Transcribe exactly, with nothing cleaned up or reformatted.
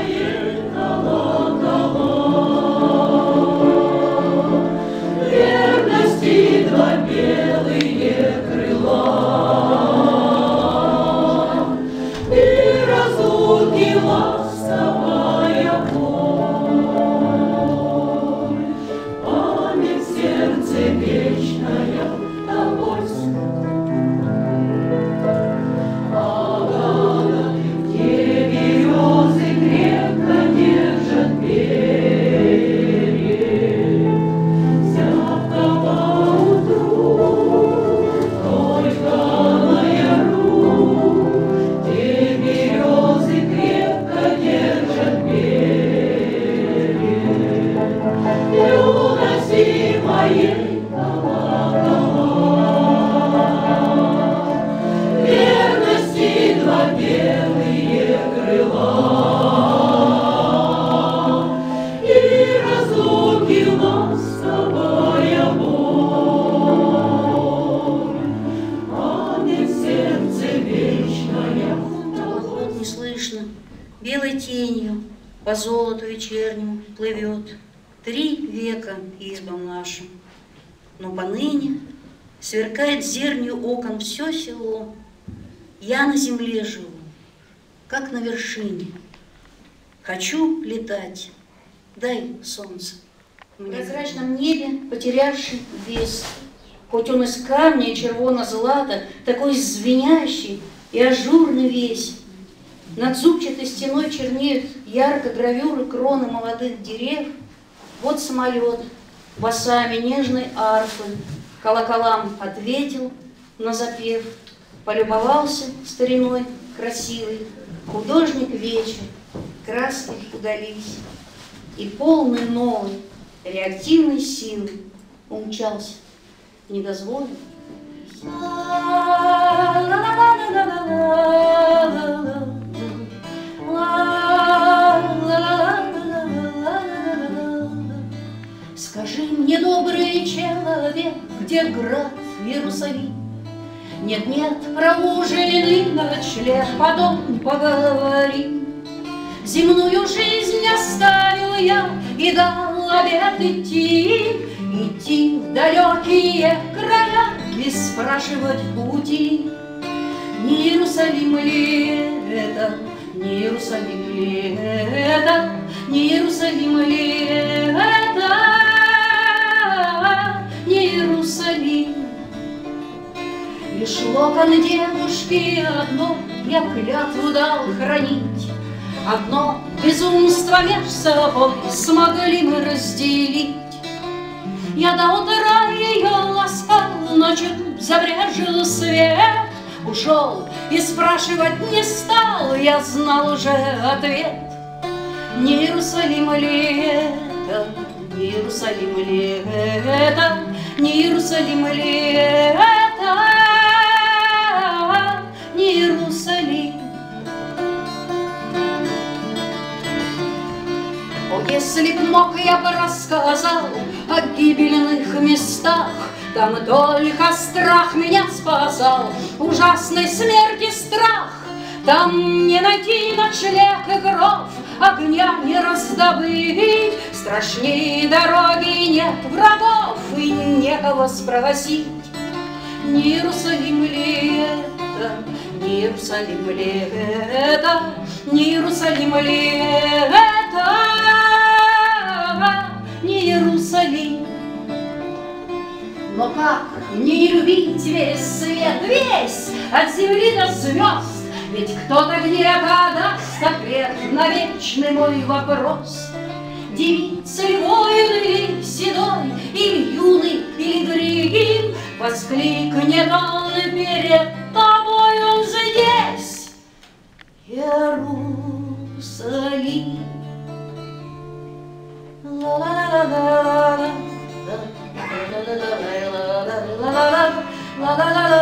моей колокола, верности два белые крыла, и разлуки ласковая боль, память в сердце вечная тобой. Верности два белые крыла, и разлуки ласковая боль, память в сердце вечная. Вот не слышно, белой тенью по золоту вечернему плывет три века избам нашим, но поныне сверкает зернью окон все село. Я на земле живу, как на вершине. Хочу летать, дай солнце. В прозрачном небе потерявший вес, хоть он из камня и червоно-злата, такой звенящий и ажурный весь. Над зубчатой стеной чернеют ярко гравюры кроны молодых дерев. Вот самолет басами нежной арфы колоколам ответил на запев, полюбовался стариной красивый художник вечер, краски удались, и полный новой реактивной силы умчался недозволенный. Скажи мне, добрый человек, где град Иерусалим? Нет-нет, проуженный ночлег, потом поговорим. Земную жизнь оставил я и дал обет идти, идти в далекие края, и спрашивать пути. Не Иерусалим ли это, не Иерусалим ли это, не Иерусалим ли это, не Иерусалим. Лишь локоны девушки одно я клятву дал хранить, одно безумство меж собой смогли мы разделить. Я до утра ее ласкал, но чуть забрежил свет, ушел и спрашивать не стал, я знал уже ответ. Не Иерусалим ли это, не Иерусалим ли это, не Иерусалим ли это, не Иерусалим. О, если б мог, я бы рассказал о гибельных местах, там только страх меня спасал, ужасной смерти страх. Там не найти ночлег и кров, огня не раздобыть, страшней дороги нет врагов и некого спросить. Не Иерусалим ли это, не Иерусалим ли это, не Иерусалим ли это, не Иерусалим. Но как не любить весь свет, весь, от земли до звезд? Ведь кто-то где-то даст ответ на вечный мой вопрос. Девица ли, воин или седой, или юный, или другим, воскликнет он перед тобой, он здесь, Иерусалим. La la la la la la la la la la la la la la la la